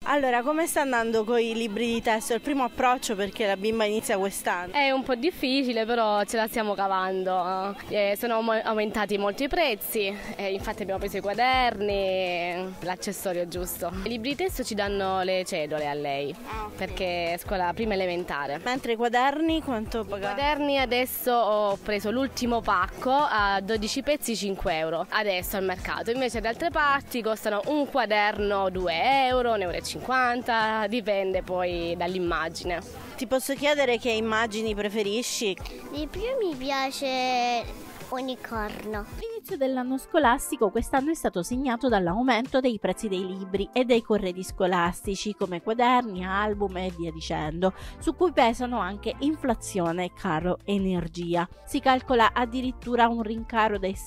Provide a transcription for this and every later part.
Allora, come sta andando con i libri di testo? È il primo approccio perché la bimba inizia quest'anno. È un po' difficile, però ce la stiamo cavando. Sono aumentati molto i prezzi, infatti abbiamo preso i quaderni, l'accessorio giusto. I libri di testo ci danno le cedole a lei, perché è scuola prima elementare. Mentre i quaderni quanto I pagate? quaderni adesso ho preso l'ultimo pacco a 12 pezzi 5 euro, adesso al mercato. Invece da altre parti costano un quaderno 2 euro, 1,50 euro, dipende poi dall'immagine. Ti posso chiedere che immagini preferisci? Di più mi piace unicorno. L'inizio dell'anno scolastico quest'anno è stato segnato dall'aumento dei prezzi dei libri e dei corredi scolastici come quaderni, album e via dicendo, su cui pesano anche inflazione e caro energia. Si calcola addirittura un rincaro del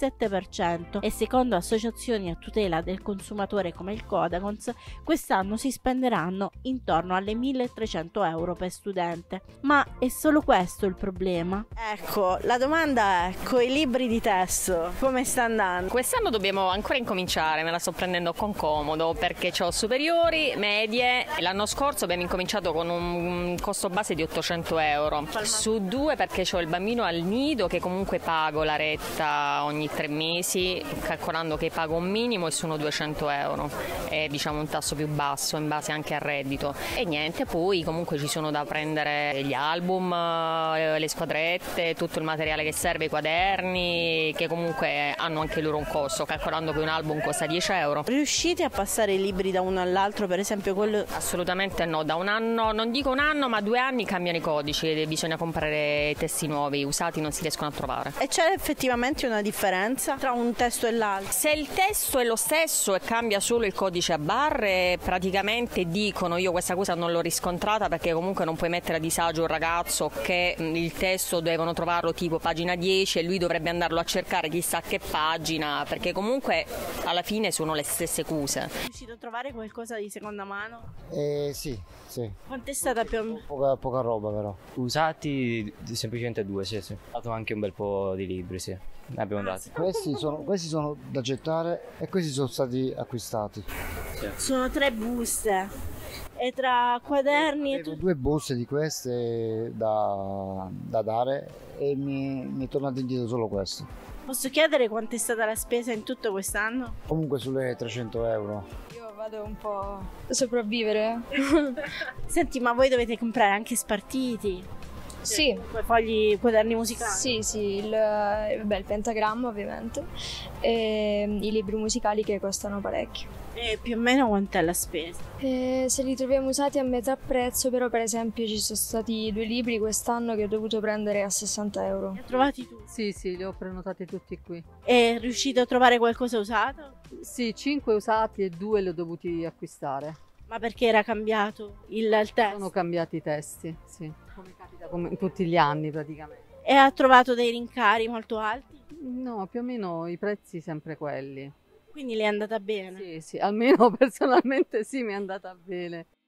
7% e secondo associazioni a tutela del consumatore come il Codacons, quest'anno si spenderanno intorno alle 1.300 euro per studente. Ma è solo questo il problema? Ecco, la domanda è, con i libri di testo, come sta andando? Quest'anno dobbiamo ancora incominciare, me la sto prendendo con comodo perché ho superiori, medie. L'anno scorso abbiamo incominciato con un costo base di 800 euro, su due perché ho il bambino al nido che comunque pago la retta ogni 3 mesi, calcolando che pago un minimo e sono 200 euro, è diciamo un tasso più basso in base anche al reddito. E niente, poi comunque ci sono da prendere gli album, le squadrette, tutto il materiale che serve, i quaderni, che comunque hanno anche loro un costo, calcolando che un album costa 10 euro. Riuscite a passare i libri da uno all'altro, per esempio quello... Assolutamente no, da un anno, non dico un anno, ma 2 anni cambiano i codici e bisogna comprare testi nuovi, usati non si riescono a trovare. E c'è effettivamente una differenza tra un testo e l'altro? Se il testo è lo stesso e cambia solo il codice a barre, praticamente dicono, io questa cosa non l'ho riscontrata perché comunque non puoi mettere a disagio un ragazzo che il testo devono trovarlo tipo pagina 10 e lui dovrebbe andarlo a cercare chissà che pagina, perché comunque alla fine sono le stesse cose. È riuscito a trovare qualcosa di seconda mano? Sì. Quanto è stata più o meno? Poca roba però. Usati semplicemente 2, sì. Ho dato anche un bel po' di libri, sì. Ne abbiamo dati. Questi sono da gettare e questi sono stati acquistati. Sono 3 buste. E tra quaderni e Avevo 2 buste di queste da dare e mi è tornato indietro solo questo. Posso chiedere quanto è stata la spesa in tutto quest'anno? Comunque sulle 300 euro. Io vado un po' a sopravvivere. Senti, ma voi dovete comprare anche spartiti? Sì. Come fogli, quaderni musicali? Sì, il pentagramma ovviamente e i libri musicali che costano parecchio. E più o meno quant'è la spesa? Se li troviamo usati a metà prezzo, però per esempio ci sono stati 2 libri quest'anno che ho dovuto prendere a 60 euro. Li hai trovati tu? Sì, li ho prenotati tutti qui. E riuscite a trovare qualcosa usato? Sì, 5 usati e 2 li ho dovuti acquistare. Ma perché era cambiato il testo? Sono cambiati i testi, sì. Come capita come tutti gli anni praticamente. E ha trovato dei rincari molto alti? No, più o meno i prezzi sempre quelli. Quindi le è andata bene? Sì, almeno personalmente sì, mi è andata bene.